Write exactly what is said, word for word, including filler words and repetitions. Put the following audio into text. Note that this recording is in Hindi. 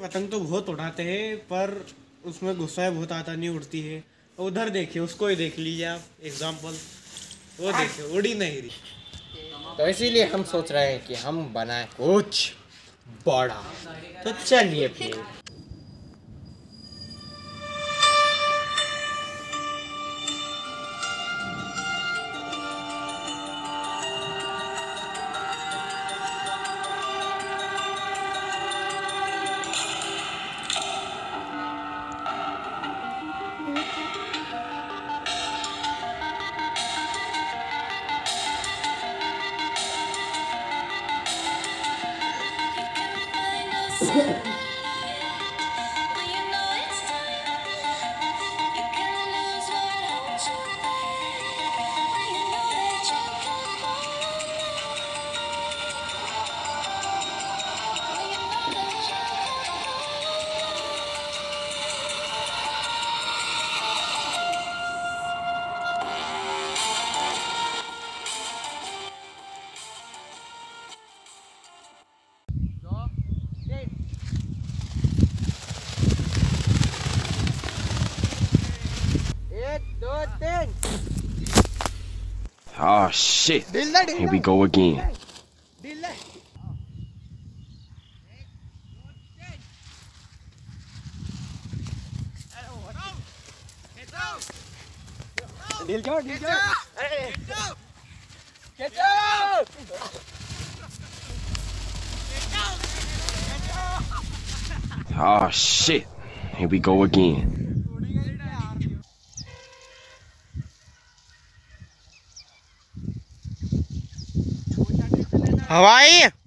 पतंग तो बहुत उड़ाते हैं पर उसमें गुस्सा बहुत आता नहीं, उड़ती है। उधर देखिए, उसको ही देख लीजिए आप, एग्जाम्पल वो देखिए उड़ी नहीं रही। तो इसीलिए हम सोच रहे हैं कि हम बनाएं कुछ बड़ा। तो चलिए फिर। Oh shit. Here we go again. Oh shit. Here we go again. हवाई